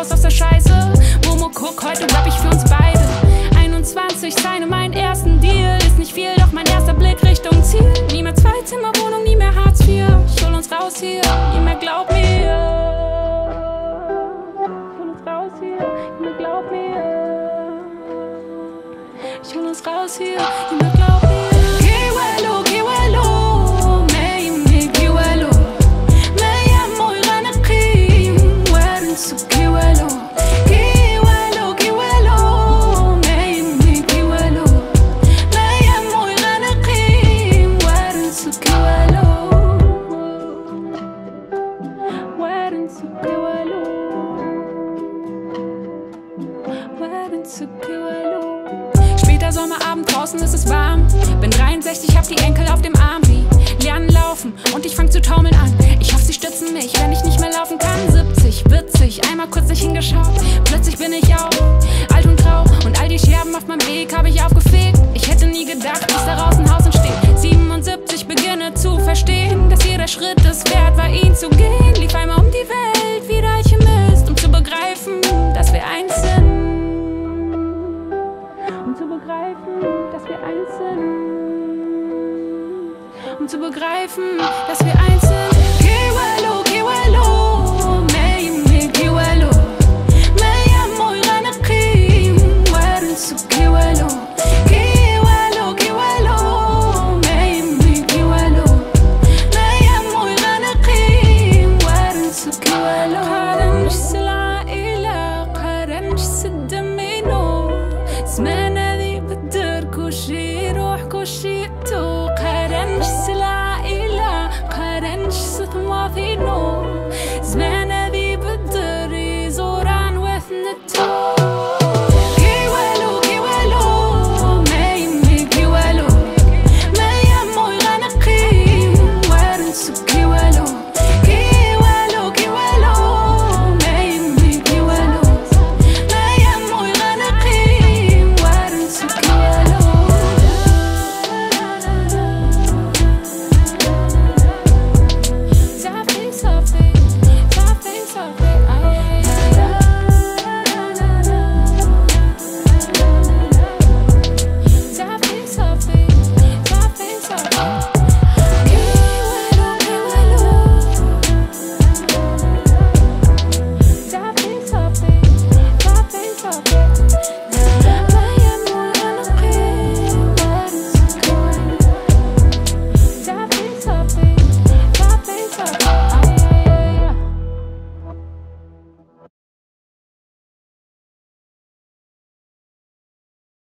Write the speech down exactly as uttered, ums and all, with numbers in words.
raus aus der Scheiße. Momo, guck, heute rap ich für uns beide. einundzwanzig, sign meinen ersten Deal. Ist nicht viel, doch mein erster Blick Richtung Ziel. Nie mehr Zwei-Zimmer-Wohnung, nie mehr Hartz vier. Ich hol uns raus hier, nie mehr glaub mir. Ich hol uns raus hier, nie mehr glaub mir. Ich hol uns raus hier, nie mehr glaub mir. Kiwelo, kiwelo, meyimni kiwelo. Meyam moira naqim, warin su kiwelo. Kiwelo, kiwelo, meyimni kiwelo. Meyam moira naqim, warin su kiwelo. Warin su kiwelo. Warin su kiwelo. Später Sommerabend, draußen ist es warm. Bin dreiundsechzig, hab die Enkel auf dem Arm. Die lernen laufen und ich fang zu taumeln an. Ich hoffe, sie stützen mich, wenn ich nicht mehr laufen kann. siebzig, witzig, einmal kurz nicht hingeschaut. Plötzlich bin ich auch alt und grau. Und all die Scherben auf meinem Weg hab ich aufgefegt. Ich hätte nie gedacht, dass daraus ein Haus entsteht. siebenundsiebzig, beginne zu verstehen, dass jeder Schritt es wert war, ihn zu gehen. Lief einmal um die Welt wie der Alchemist, um zu begreifen, dass wir eins sind. Um zu begreifen, dass wir eins sind. Um zu begreifen, dass wir eins sind. Kiwelo, kiwelo, meyimni kiwelo. Meyam moira naqim, warin su kiwelo. Kiwelo, kiwelo, meyimni kiwelo. Meyam moira naqim, warin su kiwelo. قارنش العائلة قارنش الدمينو زمان هذي بدر كلشي يروح كلشي يطول